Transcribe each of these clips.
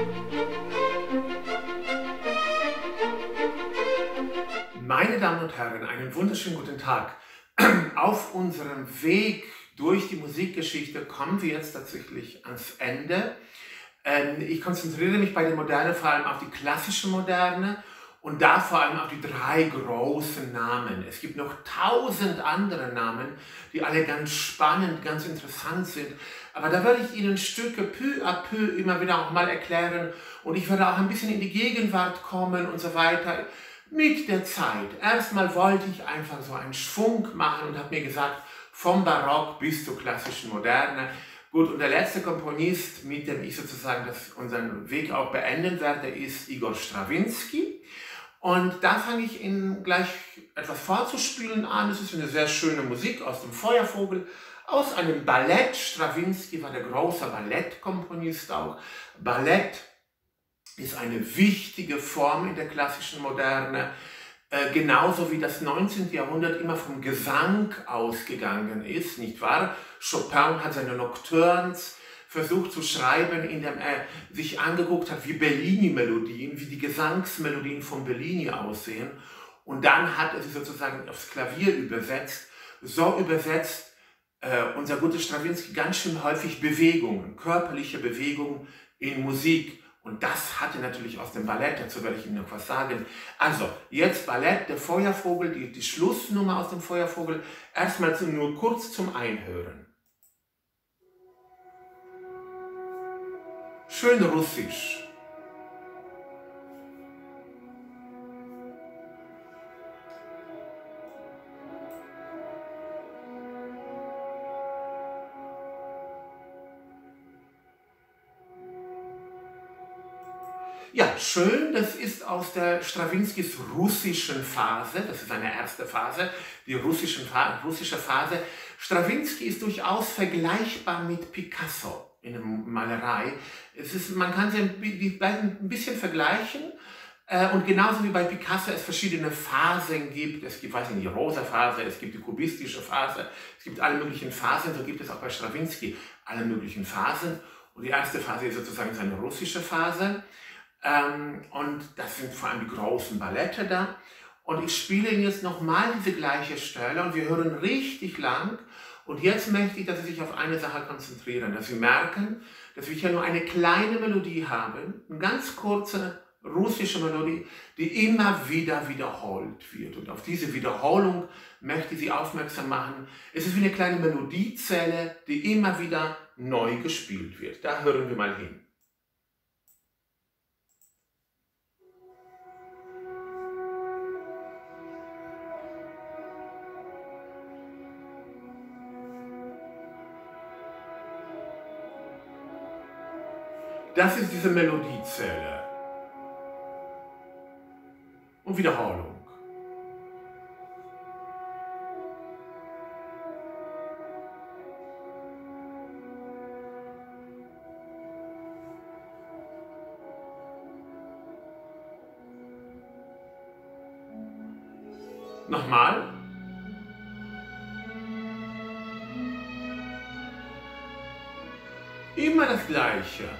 Meine Damen und Herren, einen wunderschönen guten Tag. Auf unserem Weg durch die Musikgeschichte kommen wir jetzt tatsächlich ans Ende. Ich konzentriere mich bei der Moderne vor allem auf die klassische Moderne und da vor allem auf die drei großen Namen. Es gibt noch 1000 andere Namen, die alle ganz spannend, ganz interessant sind. Aber da werde ich Ihnen Stücke peu à peu immer wieder auch mal erklären und ich werde auch ein bisschen in die Gegenwart kommen und so weiter. Mit der Zeit. Erstmal wollte ich einfach so einen Schwung machen und habe mir gesagt, vom Barock bis zur klassischen Moderne. Gut, und der letzte Komponist, mit dem ich sozusagen unseren Weg auch beenden werde, ist Igor Strawinski. Und da fange ich Ihnen gleich etwas vorzuspielen an. Es ist eine sehr schöne Musik aus dem Feuervogel, aus einem Ballett. Strawinski war der große Ballettkomponist auch. Ballett ist eine wichtige Form in der klassischen Moderne, genauso wie das 19. Jahrhundert immer vom Gesang ausgegangen ist, nicht wahr? Chopin hat seine Nocturnes versucht zu schreiben, indem er sich angeguckt hat, wie Bellini-Melodien, wie die Gesangsmelodien von Bellini aussehen. Und dann hat er sie sozusagen aufs Klavier übersetzt. So übersetzt unser guter Strawinski ganz schön häufig Bewegungen, körperliche Bewegungen in Musik. Und das hatte natürlich aus dem Ballett, dazu werde ich Ihnen noch was sagen. Also, jetzt Ballett, der Feuervogel, die Schlussnummer aus dem Feuervogel, erstmal nur kurz zum Einhören. Schön russisch. Ja, schön, das ist aus der Strawinskis russischen Phase, das ist seine erste Phase, die russische Phase. Strawinski ist durchaus vergleichbar mit Picasso in der Malerei. Man kann die beiden ein bisschen vergleichen und genauso wie bei Picasso es verschiedene Phasen gibt. Es gibt, weiß ich nicht, die rosa Phase, es gibt die kubistische Phase, es gibt alle möglichen Phasen, so gibt es auch bei Strawinski alle möglichen Phasen. Und die erste Phase ist sozusagen seine russische Phase. Und das sind vor allem die großen Ballette da. Und ich spiele Ihnen jetzt nochmal diese gleiche Stelle und wir hören richtig lang. Und jetzt möchte ich, dass Sie sich auf eine Sache konzentrieren, dass Sie merken, dass wir hier nur eine kleine Melodie haben, eine ganz kurze russische Melodie, die immer wieder wiederholt wird. Und auf diese Wiederholung möchte ich Sie aufmerksam machen. Es ist wie eine kleine Melodiezelle, die immer wieder neu gespielt wird. Da hören wir mal hin. Das ist diese Melodiezelle. Und Wiederholung. Nochmal. Immer das Gleiche.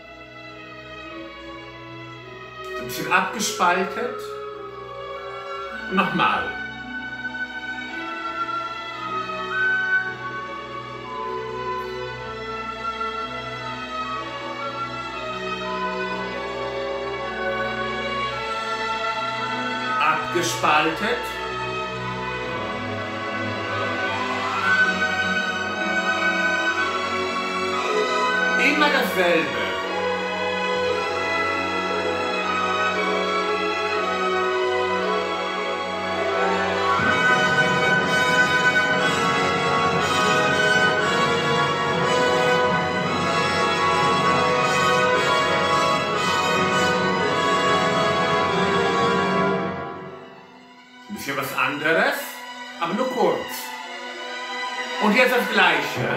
Ein bisschen abgespaltet. Und nochmal. Abgespaltet. Immer dasselbe. Bisschen was anderes, aber nur kurz. Und jetzt das Gleiche.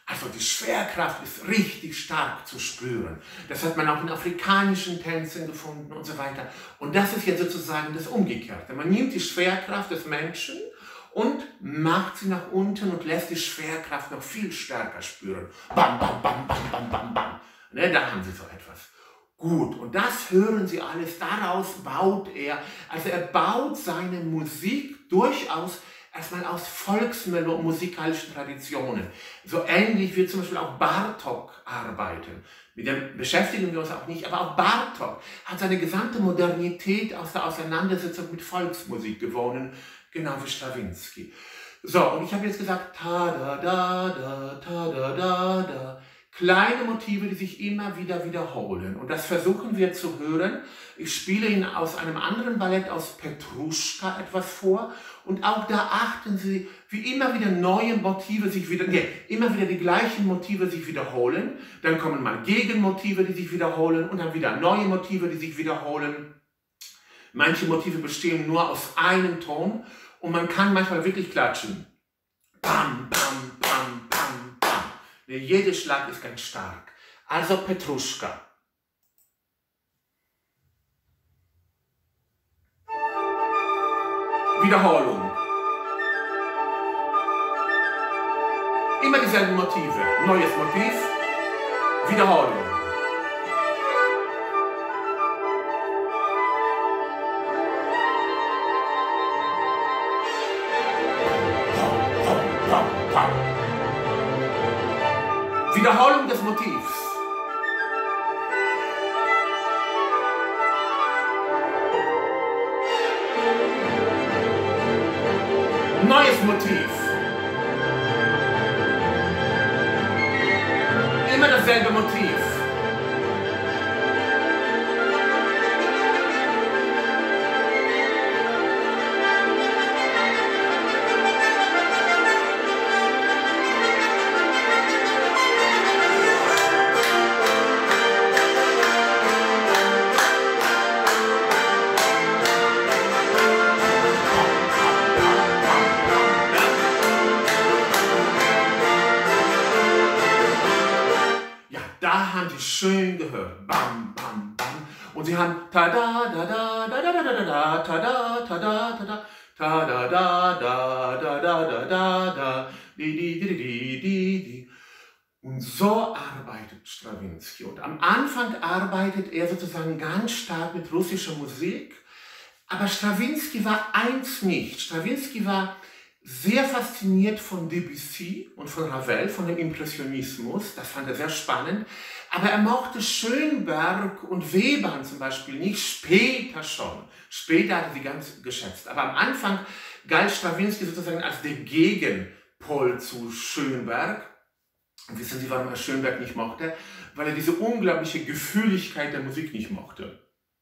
Also die Schwerkraft ist richtig stark zu spüren. Das hat man auch in afrikanischen Tänzen gefunden und so weiter. Und das ist jetzt sozusagen das Umgekehrte. Man nimmt die Schwerkraft des Menschen und macht sie nach unten und lässt die Schwerkraft noch viel stärker spüren. Bam, bam, bam, bam, bam, bam, bam. Ne, da haben Sie so etwas. Gut, und das hören Sie alles, daraus baut er. Also er baut seine Musik durchaus erstmal aus volksmusikalischen Traditionen. So ähnlich wie zum Beispiel auch Bartók arbeiten. Mit dem beschäftigen wir uns auch nicht, aber auch Bartók hat seine gesamte Modernität aus der Auseinandersetzung mit Volksmusik gewonnen, genau wie Strawinsky. So, und ich habe jetzt gesagt, ta-da-da-da, ta-da-da-da. Kleine Motive, die sich immer wieder wiederholen. Und das versuchen wir zu hören. Ich spiele Ihnen aus einem anderen Ballett, aus Petruschka, etwas vor. Und auch da achten Sie, wie immer wieder neue Motive sich immer wieder die gleichen Motive sich wiederholen. Dann kommen mal Gegenmotive, die sich wiederholen. Und dann wieder neue Motive, die sich wiederholen. Manche Motive bestehen nur aus einem Ton. Und man kann manchmal wirklich klatschen. Bam, bam, bam, bam, bam. Jeder Schlag ist ganz stark. Also Petruschka. Wiederholung. Immer dieselben Motive. Neues Motiv. Wiederholung. Wiederholung des Motivs. Neues Motiv. Immer dasselbe Motiv. Da haben Sie schön gehört. Bam, bam, bam. Und Sie haben ta da da da da da da da da ta da ta da ta da ta da da da da da da da da di di di di di di. Und so arbeitet Strawinsky. Und am Anfang arbeitet er sozusagen ganz stark mit russischer Musik. Aber Strawinsky war eins nicht. Strawinsky war sehr fasziniert von Debussy und von Ravel, von dem Impressionismus. Das fand er sehr spannend. Aber er mochte Schönberg und Webern zum Beispiel nicht, später schon. Später hat er sie ganz geschätzt. Aber am Anfang galt Strawinsky sozusagen als der Gegenpol zu Schönberg. Und wissen Sie, warum er Schönberg nicht mochte? Weil er diese unglaubliche Gefühligkeit der Musik nicht mochte.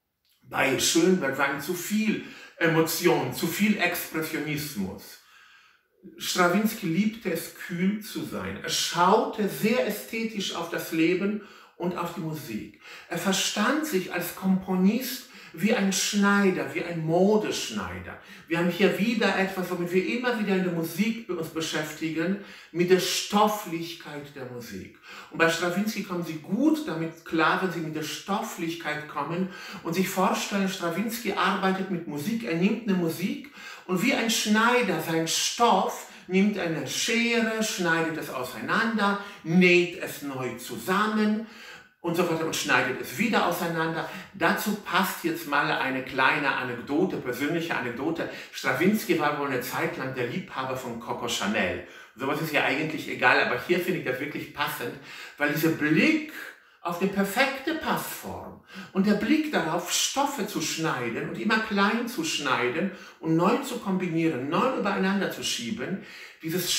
Bei Schönberg waren zu viel Emotion, zu viel Expressionismus. Strawinsky liebte es, kühl zu sein. Er schaute sehr ästhetisch auf das Leben und auf die Musik. Er verstand sich als Komponist wie ein Schneider, wie ein Modeschneider. Wir haben hier wieder etwas, womit wir immer wieder in der Musik uns beschäftigen, mit der Stofflichkeit der Musik. Und bei Strawinsky kommen Sie gut damit klar, wenn Sie mit der Stofflichkeit kommen und sich vorstellen, Strawinsky arbeitet mit Musik, er nimmt eine Musik und wie ein Schneider sein Stoff nimmt eine Schere, schneidet es auseinander, näht es neu zusammen und so weiter und schneidet es wieder auseinander. Dazu passt jetzt mal eine kleine Anekdote, persönliche Anekdote. Strawinsky war wohl eine Zeit lang der Liebhaber von Coco Chanel. Sowas ist ja eigentlich egal, aber hier finde ich das wirklich passend, weil dieser Blick auf eine perfekte Passform und der Blick darauf, Stoffe zu schneiden und immer klein zu schneiden und neu zu kombinieren, neu übereinander zu schieben, dieses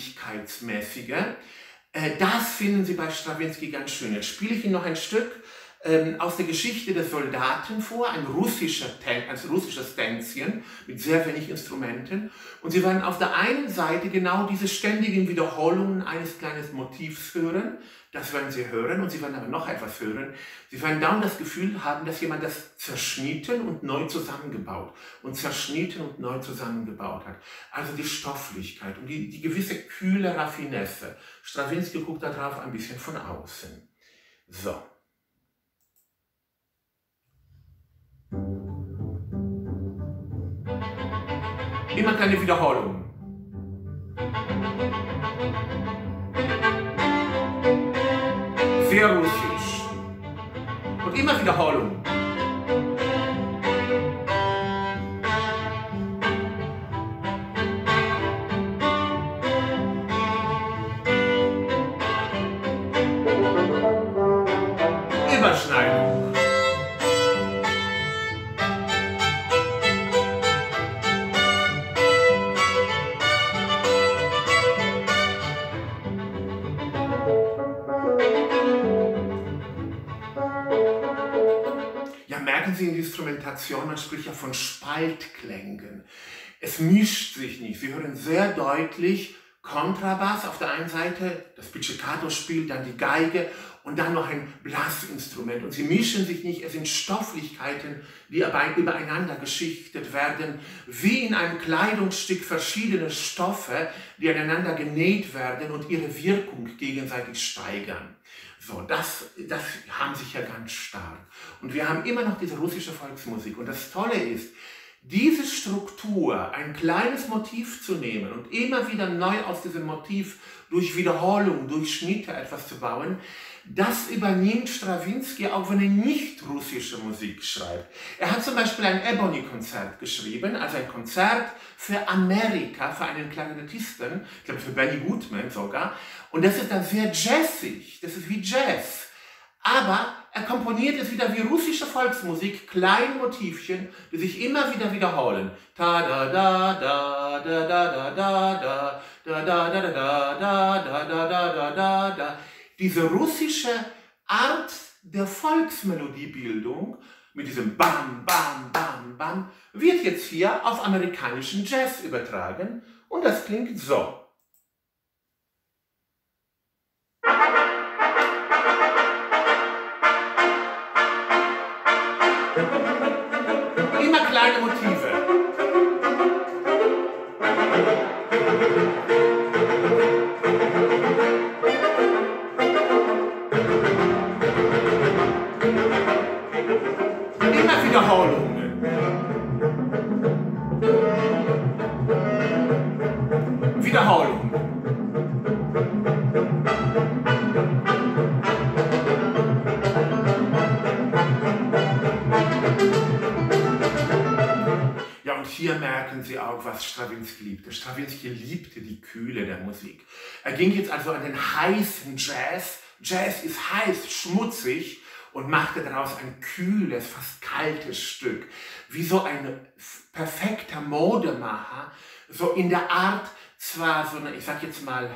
Stofflichkeitsmäßige, das finden Sie bei Strawinsky ganz schön. Jetzt spiele ich Ihnen noch ein Stück aus der Geschichte des Soldaten vor, ein russisches Tänzchen mit sehr wenig Instrumenten. Und Sie werden auf der einen Seite genau diese ständigen Wiederholungen eines kleinen Motivs hören. Das werden Sie hören, und Sie werden aber noch etwas hören. Sie werden dann das Gefühl haben, dass jemand das zerschnitten und neu zusammengebaut hat. Also die Stofflichkeit und die gewisse kühle Raffinesse. Stravinsky guckt darauf ein bisschen von außen. So. Immer kleine Wiederholung. Sehr russisch. Und immer Wiederholung. Überschneidung. Ja, merken Sie in der Instrumentation, man spricht ja von Spaltklängen. Es mischt sich nicht. Sie hören sehr deutlich Kontrabass auf der einen Seite, das Pizzicato spielt, dann die Geige und dann noch ein Blasinstrument. Und sie mischen sich nicht, es sind Stofflichkeiten, die übereinander geschichtet werden, wie in einem Kleidungsstück verschiedene Stoffe, die aneinander genäht werden und ihre Wirkung gegenseitig steigern. So, das haben sich ja ganz stark. Und wir haben immer noch diese russische Volksmusik. Und das Tolle ist, diese Struktur, ein kleines Motiv zu nehmen und immer wieder neu aus diesem Motiv durch Wiederholung, durch Schnitte etwas zu bauen, das übernimmt Strawinsky, auch wenn er nicht russische Musik schreibt. Er hat zum Beispiel ein Ebony-Konzert geschrieben, also ein Konzert für Amerika, für einen Klarinettisten, ich glaube für Benny Goodman sogar, und das ist dann sehr jazzig, das ist wie Jazz. Aber er komponiert es wieder wie russische Volksmusik, kleine Motivchen, die sich immer wieder wiederholen. Ta da da da da da da da da da da da da da da da da da da. Diese russische Art der Volksmelodiebildung mit diesem Bam, Bam, Bam, Bam wird jetzt hier auf amerikanischen Jazz übertragen und das klingt so. Immer kleine Motive. Immer Wiederholungen. Wiederholungen. Ja, und hier merken Sie auch, was Strawinsky liebte. Strawinsky liebte die Kühle der Musik. Er ging jetzt also an den heißen Jazz. Jazz ist heiß, schmutzig und machte daraus ein kühles, fast kaltes Stück. Wie so ein perfekter Modemacher, so in der Art zwar so eine, ich sag jetzt mal,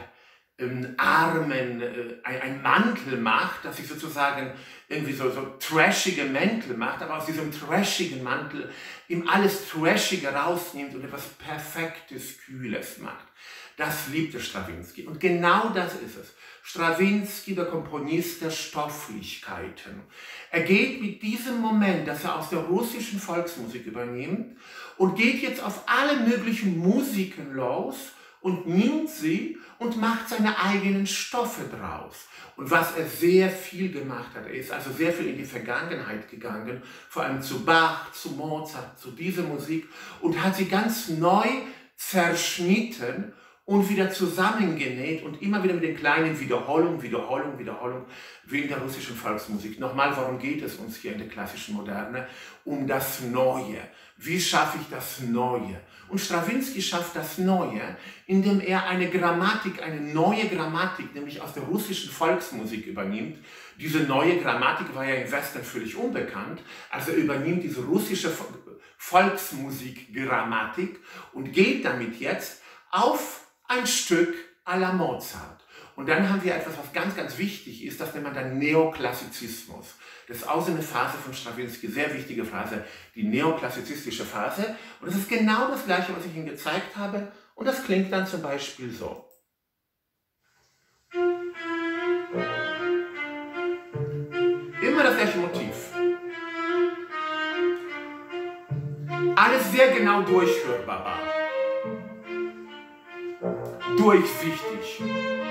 ein Mantel macht, dass sich sozusagen irgendwie so trashige Mäntel macht, aber aus diesem trashigen Mantel ihm alles Trashige rausnimmt und etwas Perfektes, Kühles macht. Das liebte Strawinsky und genau das ist es. Strawinsky, der Komponist der Stofflichkeiten. Er geht mit diesem Moment, das er aus der russischen Volksmusik übernimmt, und geht jetzt auf alle möglichen Musiken los und nimmt sie und macht seine eigenen Stoffe draus. Und was er sehr viel gemacht hat, er ist also sehr viel in die Vergangenheit gegangen, vor allem zu Bach, zu Mozart, zu dieser Musik und hat sie ganz neu zerschnitten und wieder zusammengenäht und immer wieder mit den kleinen Wiederholungen, wie in der russischen Volksmusik. Nochmal, warum geht es uns hier in der klassischen Moderne? Um das Neue. Wie schaffe ich das Neue? Und Strawinsky schafft das Neue, indem er eine neue Grammatik, nämlich aus der russischen Volksmusik übernimmt. Diese neue Grammatik war ja im Westen völlig unbekannt. Also er übernimmt diese russische Volksmusikgrammatik und geht damit jetzt auf ein Stück à la Mozart. Und dann haben wir etwas, was ganz, ganz wichtig ist, das nennt man dann Neoklassizismus. Das ist auch so eine Phase von Strawinsky, sehr wichtige Phase, die neoklassizistische Phase. Und das ist genau das Gleiche, was ich Ihnen gezeigt habe. Und das klingt dann zum Beispiel so. Immer das gleiche Motiv. Alles sehr genau durchhörbar. Durchsichtig.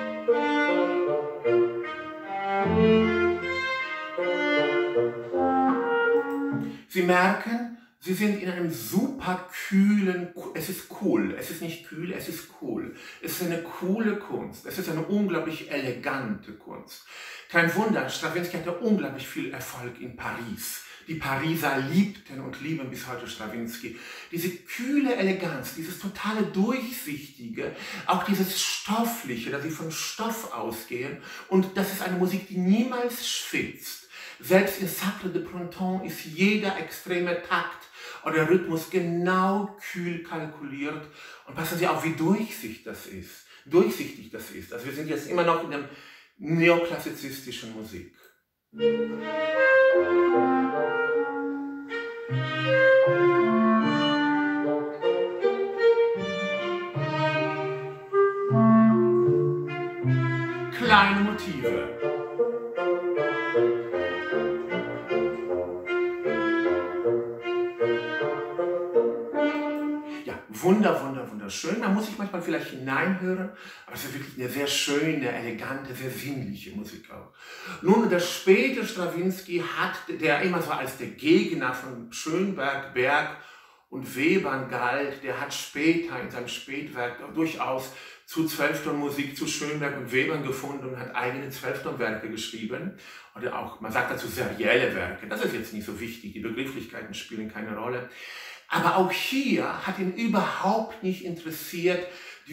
Sie merken, Sie sind in einem super kühlen, es ist cool, es ist nicht kühl, es ist cool. Es ist eine coole Kunst, es ist eine unglaublich elegante Kunst. Kein Wunder, Strawinsky hatte unglaublich viel Erfolg in Paris. Die Pariser liebten und lieben bis heute Strawinsky. Diese kühle Eleganz, dieses totale Durchsichtige, auch dieses Stoffliche, dass sie von Stoff ausgehen. Und das ist eine Musik, die niemals schwitzt. Selbst in Sacre de Printemps ist jeder extreme Takt oder Rhythmus genau kühl kalkuliert. Und passen Sie auf, wie durchsichtig das ist. Also wir sind jetzt immer noch in der neoklassizistischen Musik. Kleine Motive. Ja, wunderschön. Da muss ich manchmal vielleicht hineinhören, aber es ist wirklich eine sehr schöne, elegante, sehr sinnliche Musik auch. Nun, der späte Strawinsky der immer so als der Gegner von Schönberg, Berg und Webern galt, der hat später in seinem Spätwerk durchaus zu Zwölftonmusik, zu Schönberg und Webern gefunden und hat eigene Zwölftonwerke geschrieben. Oder auch, man sagt dazu serielle Werke. Das ist jetzt nicht so wichtig, die Begrifflichkeiten spielen keine Rolle. Aber auch hier hat ihn überhaupt nicht interessiert die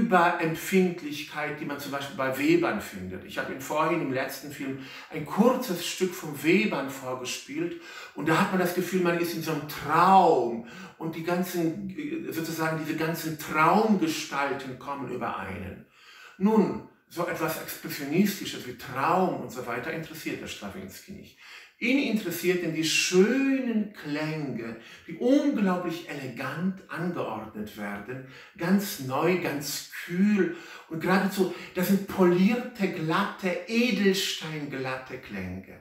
Überempfindlichkeit, die man zum Beispiel bei Webern findet. Ich habe Ihnen vorhin im letzten Film ein kurzes Stück vom Webern vorgespielt und da hat man das Gefühl, man ist in so einem Traum und die ganzen, sozusagen diese ganzen Traumgestalten kommen über einen. Nun, so etwas Expressionistisches wie Traum und so weiter interessiert der Strawinsky nicht. Ihn interessierten die schönen Klänge, die unglaublich elegant angeordnet werden, ganz neu, ganz kühl und geradezu, das sind polierte, glatte, edelsteinglatte Klänge.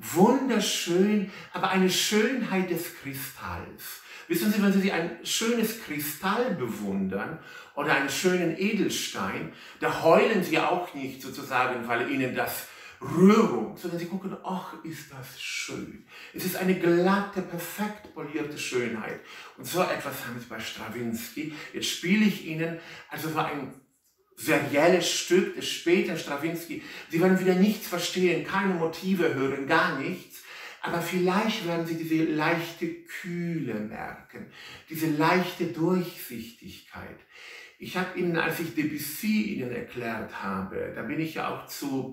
Wunderschön, aber eine Schönheit des Kristalls. Wissen Sie, wenn Sie ein schönes Kristall bewundern oder einen schönen Edelstein, da heulen Sie auch nicht sozusagen, weil Ihnen das Rührung, sondern Sie gucken, ach, ist das schön. Es ist eine glatte, perfekt polierte Schönheit. Und so etwas haben Sie bei Strawinsky. Jetzt spiele ich Ihnen also so ein serielles Stück des späten Strawinsky. Sie werden wieder nichts verstehen, keine Motive hören, gar nichts. Aber vielleicht werden Sie diese leichte Kühle merken, diese leichte Durchsichtigkeit. Ich habe Ihnen, als ich Debussy Ihnen erklärt habe, da bin ich ja auch zu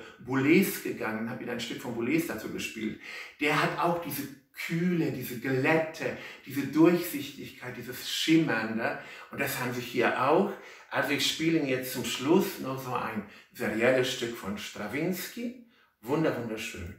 Boulez gegangen, habe Ihnen ein Stück von Boulez dazu gespielt. Der hat auch diese Kühle, diese Glätte, diese Durchsichtigkeit, dieses Schimmernde. Und das haben Sie hier auch. Also ich spiele Ihnen jetzt zum Schluss noch so ein serielles Stück von Strawinsky. Wunderschön.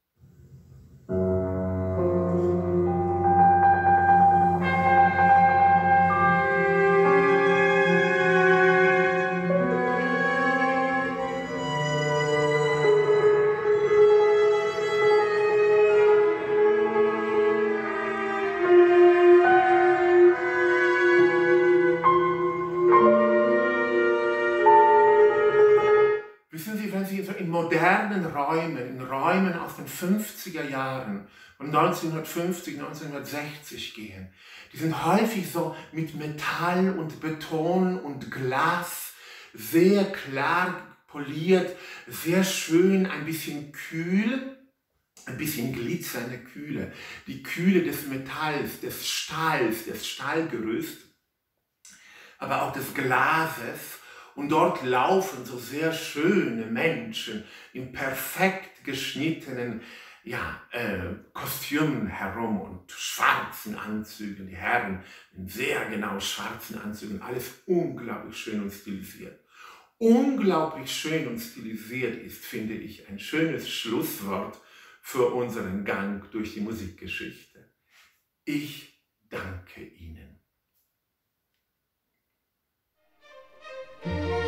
Wissen Sie, wenn Sie so in modernen Räumen, in Räumen aus den 50er Jahren, von 1950, 1960 gehen, die sind häufig so mit Metall und Beton und Glas, sehr klar poliert, sehr schön, ein bisschen kühl, ein bisschen glitzernde Kühle. Die Kühle des Metalls, des Stahls, des Stahlgerüst, aber auch des Glases. Und dort laufen so sehr schöne Menschen in perfekt geschnittenen Kostümen herum und schwarzen Anzügen. Die Herren in sehr genau schwarzen Anzügen. Alles unglaublich schön und stilisiert. unglaublich schön und stilisiert ist, finde ich, ein schönes Schlusswort für unseren Gang durch die Musikgeschichte. Ich danke Ihnen.